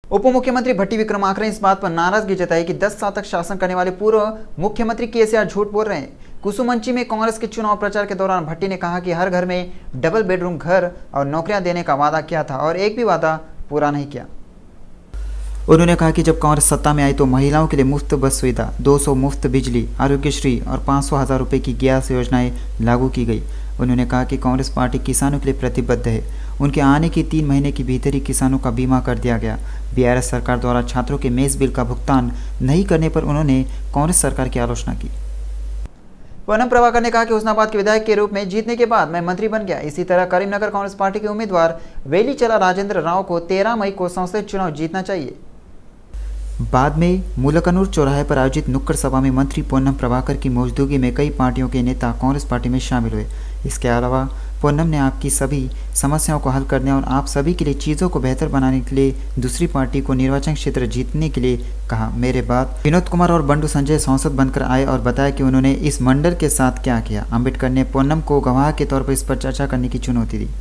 उप मुख्यमंत्री भट्टी विक्रमार्का ने इस बात पर नाराजगी जताई कि 10 साल तक शासन करने वाले पूर्व मुख्यमंत्री केसीआर झूठ बोल रहे हैं। कुसुमंची में कांग्रेस के चुनाव प्रचार के दौरान भट्टी ने कहा कि हर घर में डबल बेडरूम घर और नौकरियां देने का वादा किया था और एक भी वादा पूरा नहीं किया। उन्होंने कहा कि जब कांग्रेस सत्ता में आई तो महिलाओं के लिए मुफ्त बस सुविधा, 200 मुफ्त बिजली, आरोग्यश्री और 500,000 रुपये की गैस योजनाएं लागू की गई। उन्होंने कहा कि कांग्रेस पार्टी किसानों के लिए प्रतिबद्ध है। उनके आने के 3 महीने के भीतर ही किसानों का बीमा कर दिया गया। बीआरएस सरकार द्वारा छात्रों के मेस बिल का भुगतान नहीं करने पर उन्होंने कांग्रेस सरकार की आलोचना की। पूनम प्रभाकर ने कहा कि हुस्नाबाद के विधायक के रूप में जीतने के बाद मैं मंत्री बन गया। इसी तरह करीमनगर कांग्रेस पार्टी के उम्मीदवार वेलीचला राजेंद्र राव को 13 मई को संसदीय चुनाव जीतना चाहिए। बाद में मुलकनूर चौराहे पर आयोजित नुक्कड़ सभा में मंत्री पूनम प्रभाकर की मौजूदगी में कई पार्टियों के नेता कांग्रेस पार्टी में शामिल हुए। इसके अलावा पूनम ने आपकी सभी समस्याओं को हल करने और आप सभी के लिए चीज़ों को बेहतर बनाने के लिए दूसरी पार्टी को निर्वाचन क्षेत्र जीतने के लिए कहा। मेरे बाद विनोद कुमार और बंडू संजय सांसद बनकर आए और बताया कि उन्होंने इस मंडल के साथ क्या किया। अम्बेडकर ने पूनम को गवाह के तौर पर इस पर चर्चा करने की चुनौती दी।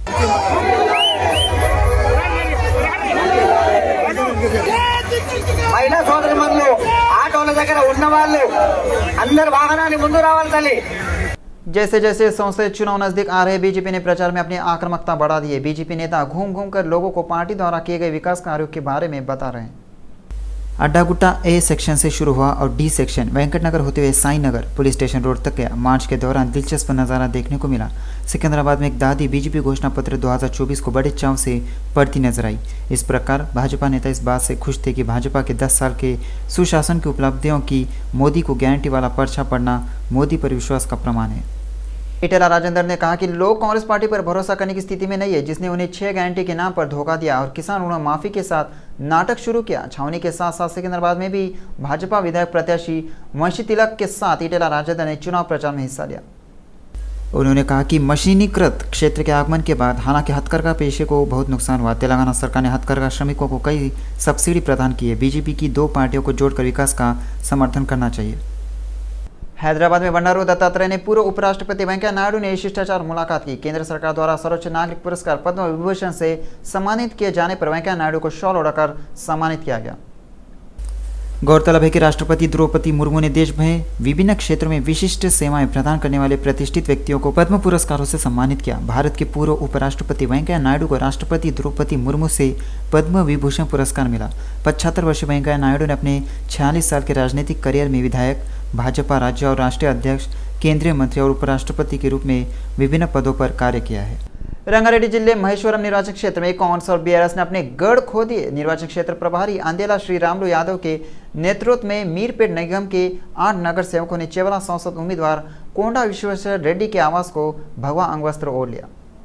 महिला సోదరులు ఆటోల దగ్గర ఉన్న వాళ్ళు అందరూ వాహనాన్ని ముందు రావాలి తల్లి। जैसे जैसे संसदीय चुनाव नजदीक आ रहे बीजेपी ने प्रचार में अपनी आक्रामकता बढ़ा दी है। बीजेपी नेता घूम घूम कर लोगों को पार्टी द्वारा किए गए विकास कार्यों के बारे में बता रहे हैं। अड्डागुट्टा ए सेक्शन से शुरू हुआ और डी सेक्शन वेंकटनगर होते हुए Sai Nagar police station road तक गया। मार्च के दौरान दिलचस्प नज़ारा देखने को मिला। सिकंदराबाद में एक दादी बीजेपी घोषणा पत्र 2024 को बड़े चाव से पढ़ती नजर आई। इस प्रकार भाजपा नेता इस बात से खुश थे कि भाजपा के 10 साल के सुशासन की उपलब्धियों की मोदी को गारंटी वाला पर्चा पढ़ना मोदी पर विश्वास का प्रमाण है। इटेला राजेंद्र ने कहा कि लोग कांग्रेस पार्टी पर भरोसा करने की स्थिति में नहीं है, जिसने उन्हें 6 गारंटी के नाम पर धोखा दिया और किसान ऋण माफी के साथ नाटक शुरू किया। छावनी के साथ साथ सिकंदराबाद में भी भाजपा विधायक प्रत्याशी वंशी तिलक के साथ इटेला राजेंद्र ने चुनाव प्रचार में हिस्सा लिया। उन्होंने कहा कि मशीनीकृत क्षेत्र के आगमन के बाद हालांकि हथकरघा पेशे को बहुत नुकसान हुआ। तेलंगाना सरकार ने हथकरघा श्रमिकों को कई सब्सिडी प्रदान की है। बीजेपी की 2 पार्टियों को जोड़कर विकास का समर्थन करना चाहिए। हैदराबाद में बंडारू दत्तात्रेय ने पूर्व उपराष्ट्रपति वेंकैया नायडू ने शिष्टाचार मुलाकात की। केंद्र सरकार द्वारा सर्वोच्च नागरिक पुरस्कार पद्म विभूषण से सम्मानित किए जाने पर वेंकैया नायडू को शॉल ओढ़ाकर सम्मानित किया गया। गौरतलब है कि राष्ट्रपति द्रौपदी मुर्मू ने देश में विभिन्न क्षेत्रों में विशिष्ट सेवाएं प्रदान करने वाले प्रतिष्ठित व्यक्तियों को पद्म पुरस्कारों से सम्मानित किया। भारत के पूर्व उपराष्ट्रपति वेंकैया नायडू को राष्ट्रपति द्रौपदी मुर्मू से पद्म विभूषण पुरस्कार मिला। 75 वर्षीय वेंकैया नायडू ने अपने 46 साल के राजनीतिक करियर में विधायक, भाजपा राज्य और राष्ट्रीय अध्यक्ष, केंद्रीय मंत्री और उपराष्ट्रपति के रूप में विभिन्न पदों पर कार्य किया है। रंगारेड्डी जिले महेश्वरम निर्वाचन क्षेत्र में कांग्रेस और बीआरएस ने अपने गढ़ खो दिए। निर्वाचन क्षेत्र प्रभारी अंदेला श्रीरामुलु यादव के नेतृत्व में मीरपेट निगम के 8 नगर सेवकों ने चेवला सांसद उम्मीदवार कोंडा विश्वेश्वर रेड्डी के आवास को भगवा अंगवस्त्र ओढ़ लिया।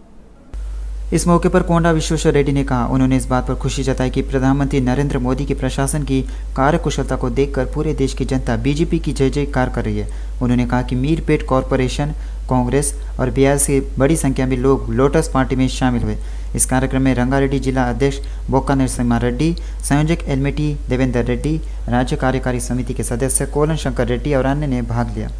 इस मौके पर कोंडा विश्वेश्वर रेड्डी ने कहा, उन्होंने इस बात पर खुशी जताई कि प्रधानमंत्री नरेंद्र मोदी के प्रशासन की कार्यकुशलता को देखकर पूरे देश की जनता बीजेपी की जय जयकार कर रही है। उन्होंने कहा कि मीरपेट कॉरपोरेशन, कांग्रेस और बीआरएस की बड़ी संख्या में लोग लोटस पार्टी में शामिल हुए। इस कार्यक्रम में रंगारेड्डी जिला अध्यक्ष बोक्का नरसिम्हा रेड्डी, संयोजक एलमेटी देवेंद्र रेड्डी, राज्य कार्यकारी समिति के सदस्य कोलन शंकर रेड्डी और अन्य ने भाग लिया।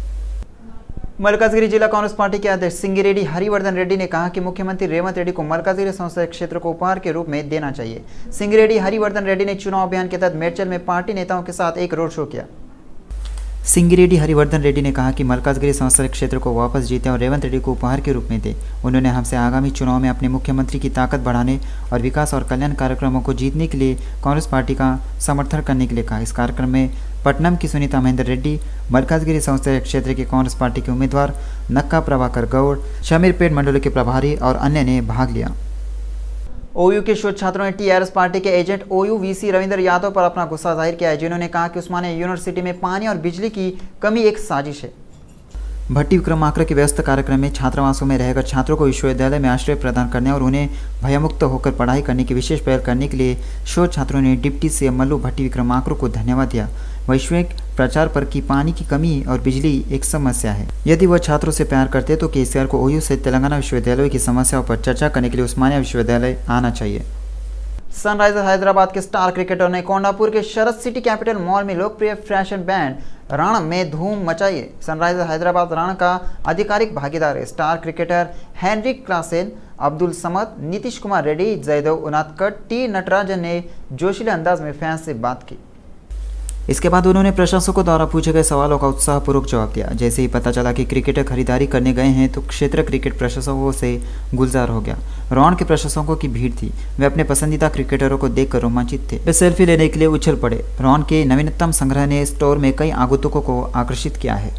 मल्काजगिरी जिला कांग्रेस पार्टी के अध्यक्ष सिंगिरेड्डी हरिवर्धन रेड्डी ने कहा कि मुख्यमंत्री रेवंत रेड्डी को मल्काजगिरी संसदीय क्षेत्र को उपहार के रूप में देना चाहिए। सिंगिरेड्डी हरिवर्धन रेड्डी ने चुनाव अभियान के तहत मेडचल में पार्टी नेताओं के साथ एक रोड शो किया। सिंगिरेड्डी हरिवर्धन रेड्डी ने कहा कि मल्काजगिरी संसदीय क्षेत्र को वापस जीते और रेवंत रेड्डी को उपहार के रूप में दे। उन्होंने हमसे आगामी चुनाव में अपने मुख्यमंत्री की ताकत बढ़ाने और विकास और कल्याण कार्यक्रमों को जीतने के लिए कांग्रेस पार्टी का समर्थन करने के लिए कहा। इस कार्यक्रम में पटनम की सुनीता महेंद्र रेड्डी, मल्काजगिरी संसदीय क्षेत्र की कांग्रेस पार्टी के उम्मीदवार नक्का प्रभाकर गौड़, शमीरपेट मंडल के प्रभारी और अन्य ने भाग लिया। ओयू के शोध छात्रों ने टीआरएस पार्टी के agent OU VC Ravindra Yadav पर अपना गुस्सा जाहिर किया है, जिन्होंने कहा कि उस्मानिया यूनिवर्सिटी में पानी और बिजली की कमी एक साजिश है। भट्टी विक्रमार्का के व्यस्त कार्यक्रम में छात्रावासों में रहकर छात्रों को विश्वविद्यालय में आश्रय प्रदान करने और उन्हें भयमुक्त होकर पढ़ाई करने की विशेष पहल करने के लिए शोध छात्रों ने डिप्टी सीएम मल्लू भट्टी विक्रमार्का को धन्यवाद दिया। वैश्विक प्रचार पर कि पानी की कमी और बिजली एक समस्या है। यदि वह छात्रों से प्यार करते तो केसीआर को ओयू से तेलंगाना विश्वविद्यालय की समस्याओं पर चर्चा करने के लिए उस्मानिया विश्वविद्यालय आना चाहिए। सनराइजर्स हैदराबाद के स्टार क्रिकेटर ने कोंडापुर के शरद सिटी कैपिटल मॉल में लोकप्रिय फैशन बैंड रण में धूम मचाई। सनराइजर्स हैदराबाद रण का आधिकारिक भागीदार है। Star cricketer Heinrich Klaasen Abdul Samad, Nitish Kumar Reddy, Jaydev Unadkat, T Natarajan ने जोशीले अंदाज में फैंस से बात की। इसके बाद उन्होंने प्रशंसकों द्वारा पूछे गए सवालों का उत्साहपूर्वक जवाब दिया। जैसे ही पता चला कि क्रिकेटर खरीदारी करने गए हैं तो क्षेत्र क्रिकेट प्रशंसकों से गुलजार हो गया। रॉन के प्रशंसकों की भीड़ थी। वे अपने पसंदीदा क्रिकेटरों को देखकर रोमांचित थे। वे सेल्फी लेने के लिए उछल पड़े। रॉन के नवीनतम संग्रह ने स्टोर में कई आगंतुकों को आकर्षित किया है।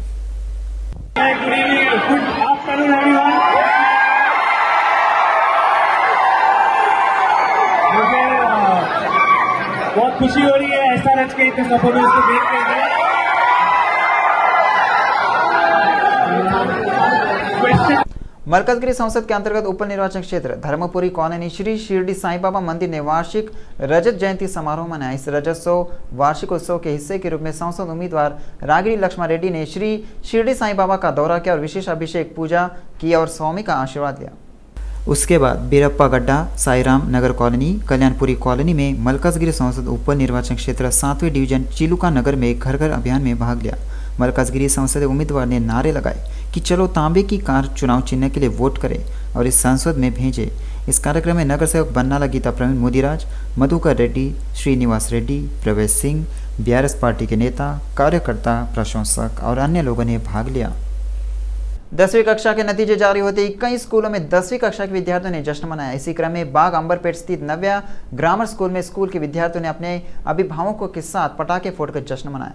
बहुत खुशी हो रही है एसआरएच के इतने सपोर्टर्स को देख के। मरकजगिरी संसद के अंतर्गत उप निर्वाचन क्षेत्र धर्मपुरी कॉलोनी श्री शिरडी साईं बाबा मंदिर ने वार्षिक रजत जयंती समारोह मनाया। इस रजतोत्सव वार्षिक उत्सव के हिस्से के रूप में संसद उम्मीदवार रागिणी लक्ष्मण रेड्डी ने श्री शिरडी साईं बाबा का दौरा किया और विशेष अभिषेक पूजा की और स्वामी का आशीर्वाद लिया। उसके बाद बीरप्पा गड्ढा, साईराम नगर कॉलोनी, कल्याणपुरी कॉलोनी में मरकजगिरी संसद उप निर्वाचन क्षेत्र 7वें डिवीजन चिलुका नगर में घर घर अभियान में भाग लिया। मरकजगिरी संसदीय उम्मीदवार ने नारे लगाए कि चलो तांबे की कार चुनाव चिन्ह के लिए वोट करें और इस संसद में भेजें। इस कार्यक्रम में नगर सेवक बन्नाला गीता प्रवीण मोदीराज, मधुकर रेड्डी, श्रीनिवास रेड्डी, प्रवेश सिंह, बीआरएस पार्टी के नेता, कार्यकर्ता, प्रशंसक और अन्य लोगों ने भाग लिया। 10वीं कक्षा के नतीजे जारी होते ही कई स्कूलों में 10वीं कक्षा के विद्यार्थियों ने जश्न मनाया। इसी क्रम में बाग अंबरपेट स्थित नव्या ग्रामर स्कूल में स्कूल के विद्यार्थियों ने अपने अभिभावकों के साथ पटाखे फोड़कर जश्न मनाया।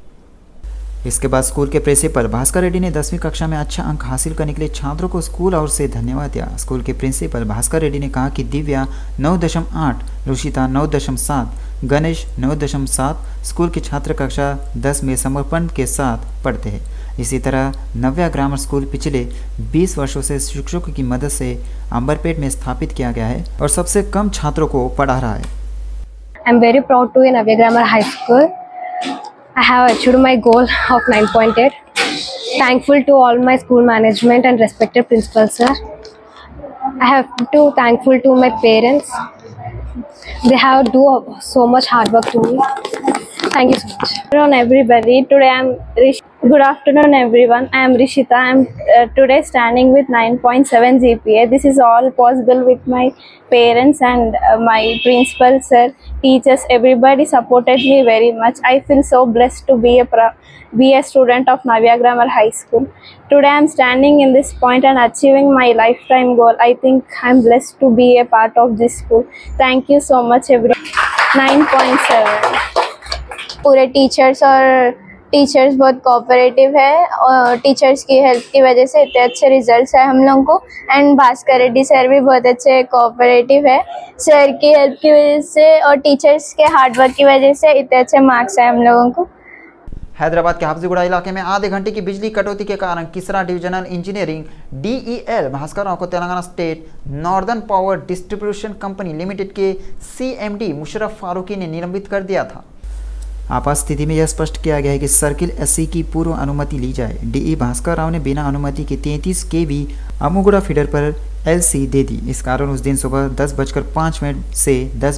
इसके बाद स्कूल के प्रिंसिपल भास्कर रेड्डी ने 10वीं कक्षा में अच्छा अंक हासिल करने के लिए छात्रों को स्कूल और से धन्यवाद दिया। स्कूल के प्रिंसिपल भास्कर रेड्डी ने कहा कि दिव्या 9.8, रुशिता 9.7, गणेश 9.7 स्कूल के छात्र कक्षा 10 में समर्पण के साथ पढ़ते हैं। इसी तरह नव्या ग्रामर स्कूल पिछले 20 वर्षों से शिक्षकों की मदद से अंबरपेट में स्थापित किया गया है और सबसे कम छात्रों को पढ़ा रहा है। I am very proud to be in Navya Grammar High School. I have achieved my goal of 9.8. Thankful to all my school management and respected principal sir. I have to thankful to my parents. They have do so much hard work to me. Thank you so much. Good afternoon everybody. Today I am Good afternoon everyone. I am Rishita. I am today standing with 9.7 GPA. This is all possible with my parents and my principal sir, teachers. Everybody supported me very much. I feel so blessed to be a student of Navya Grammar High School. Today I am standing in this point and achieving my lifetime goal. I think I am blessed to be a part of this school. Thank you so much everyone. 9.7. पूरे teachers बहुत cooperative है और teachers की help की वजह से इतने अच्छे रिजल्ट्स है हम लोगों को। एंड भास्कर रेड्डी सर भी बहुत अच्छे कोऑपरेटिव है। सर की हेल्प की वजह से और टीचर्स के हार्डवर्क की वजह से इतने अच्छे मार्क्स है हम लोगों को। हैदराबाद के हाफजीगुड़ा इलाके में आधे घंटे की बिजली कटौती के कारण Keesara divisional engineering DEL Bhaskar Rao को Telangana state northern power distribution company limited के CMD मुशर्रफ फारूकी ने निलंबित कर दिया था। आपात स्थिति में यह स्पष्ट किया गया है कि सर्किल SC की पूर्व अनुमति ली जाए। DE भास्कर राव ने बिना अनुमति के 33 kV अमुगुड़ा फीडर पर LC दे दी। इस कारण उस दिन सुबह 10:05 से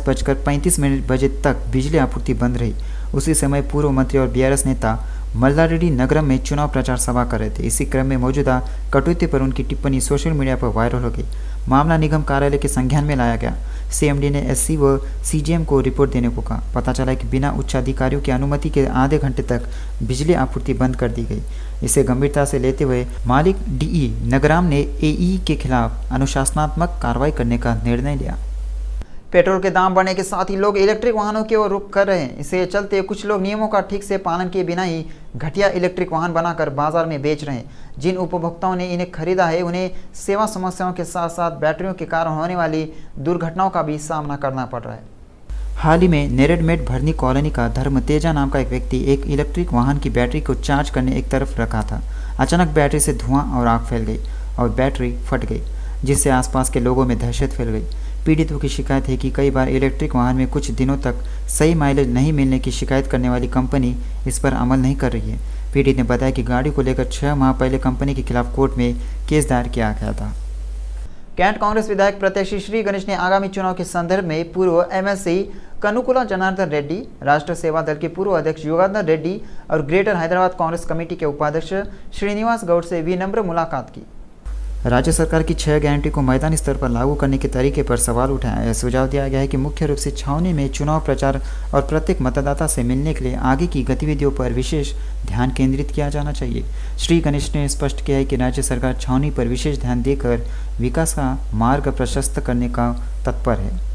10:35 बजे तक बिजली आपूर्ति बंद रही। उसी समय पूर्व मंत्री और BRS नेता मल्लारेड्डी नगरम में चुनाव प्रचार सभा कर रहे थे। इसी क्रम में मौजूदा कटौती पर उनकी टिप्पणी सोशल मीडिया पर वायरल हो गई। मामला निगम कार्यालय के संज्ञान में लाया गया। CMD ने SC व CGM को रिपोर्ट देने को कहा। पता चला कि बिना उच्चाधिकारियों की अनुमति के आधे घंटे तक बिजली आपूर्ति बंद कर दी गई। इसे गंभीरता से लेते हुए मालिक DE नगराम ने AE के खिलाफ अनुशासनात्मक कार्रवाई करने का निर्णय लिया। पेट्रोल के दाम बढ़ने के साथ ही लोग इलेक्ट्रिक वाहनों की ओर रुख कर रहे हैं। इसे चलते कुछ लोग नियमों का ठीक से पालन किए बिना ही घटिया इलेक्ट्रिक वाहन बनाकर बाजार में बेच रहे हैं। जिन उपभोक्ताओं ने इन्हें खरीदा है उन्हें सेवा समस्याओं के साथ साथ बैटरियों के कारण होने वाली दुर्घटनाओं का भी सामना करना पड़ रहा है। हाल ही में नेरेडमेट भरनी कॉलोनी का धर्म तेजा नाम का एक व्यक्ति एक इलेक्ट्रिक वाहन की बैटरी को चार्ज करने एक तरफ रखा था। अचानक बैटरी से धुआं और आग फैल गई और बैटरी फट गई, जिससे आसपास के लोगों में दहशत फैल गई। पीड़ितों की शिकायत है कि कई बार इलेक्ट्रिक वाहन में कुछ दिनों तक सही माइलेज नहीं मिलने की शिकायत करने वाली कंपनी इस पर अमल नहीं कर रही है। पीड़ित ने बताया कि गाड़ी को लेकर 6 माह पहले कंपनी के खिलाफ कोर्ट में केस दायर किया गया था। कैंट कांग्रेस विधायक प्रत्याशी श्री गणेश ने आगामी चुनाव के संदर्भ में पूर्व MLC कनुकुला जनार्दन रेड्डी, राष्ट्र सेवा दल के पूर्व अध्यक्ष योगानंद रेड्डी और ग्रेटर हैदराबाद कांग्रेस कमेटी के उपाध्यक्ष श्रीनिवास गौड़ से विनम्र मुलाकात की। राज्य सरकार की 6 गारंटी को मैदानी स्तर पर लागू करने के तरीके पर सवाल उठाया। यह सुझाव दिया गया है कि मुख्य रूप से छावनी में चुनाव प्रचार और प्रत्येक मतदाता से मिलने के लिए आगे की गतिविधियों पर विशेष ध्यान केंद्रित किया जाना चाहिए। श्री गणेश ने स्पष्ट किया है कि राज्य सरकार छावनी पर विशेष ध्यान देकर विकास का मार्ग प्रशस्त करने का तत्पर है।